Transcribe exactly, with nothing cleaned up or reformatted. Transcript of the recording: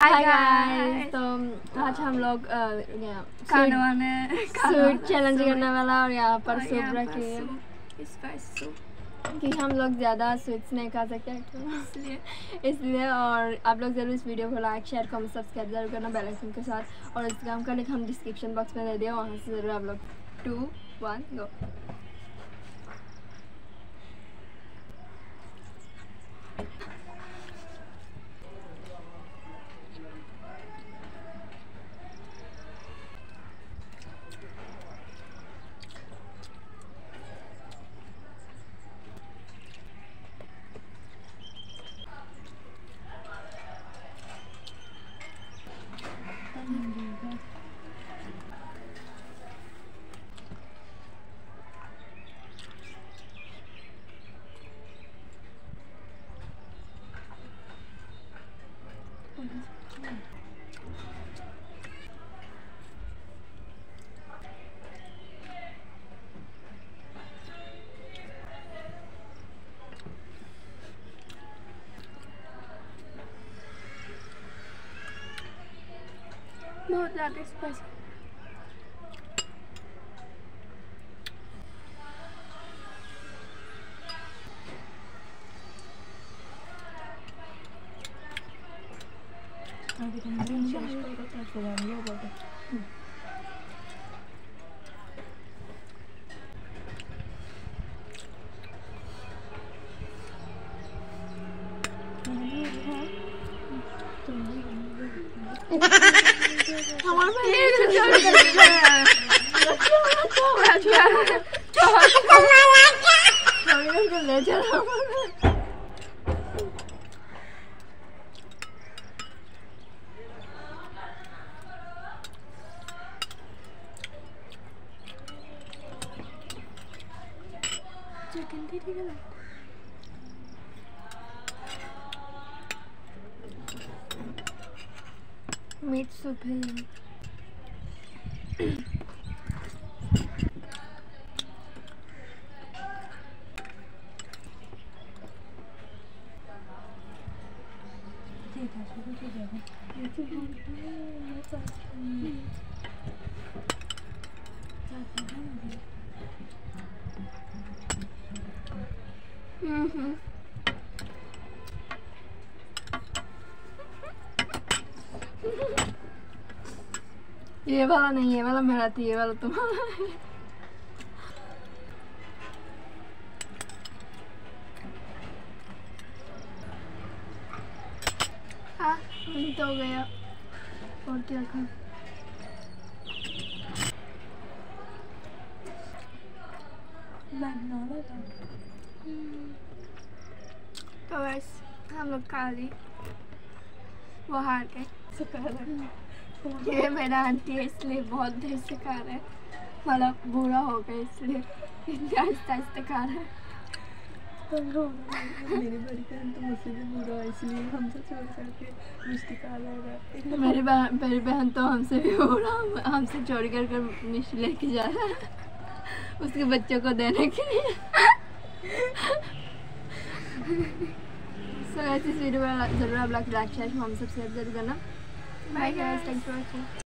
Hi guys, तो आज हम लोग खाने वाने सूट चैलेंज करने वाला और यहाँ पर सूप रखी है कि हम लोग ज़्यादा स्वीट्स नहीं खा सकते इसलिए इसलिए और आप लोग ज़रूर इस वीडियो को लाइक शेयर कमेंट सब्सक्राइब जरूर करना बेल आइकन के साथ, और इंस्टाग्राम का लिंक हम डिस्क्रिप्शन बॉक्स में दे दिया, वहाँ से ज़रूर आप लोग टू वन गो। बहुत ज़्यादा स्पाइसी। मीट सूप है हम्म ये वाला नहीं, ये वाला मेरा थी, ये वाला तुम्हारा है। हाँ तो हो गया और क्या खा। तो बस हम लोग खा ली, वो हार गए। ये मेरा आंटी है इसलिए बहुत देर से खा रहा है, मतलब बुरा हो गया इसलिए आहिस्ता आहिस्ता खा रहा है। मेरी बड़ी बहन तो मुझसे भी बुरा है इसलिए हमसे छोड़ करके मिष्टी खा लेगा। मेरी बहन मेरी बहन तो हमसे भी बुरा, हमसे चोर कर कर मिष्टी लेके जा रहा है उसके बच्चों को देने के लिए। सो ऐसी वीडियो जरूर आप लाइक शेयर हम सब्सक्राइब जरूर करना। Bye guys, thanks for watching.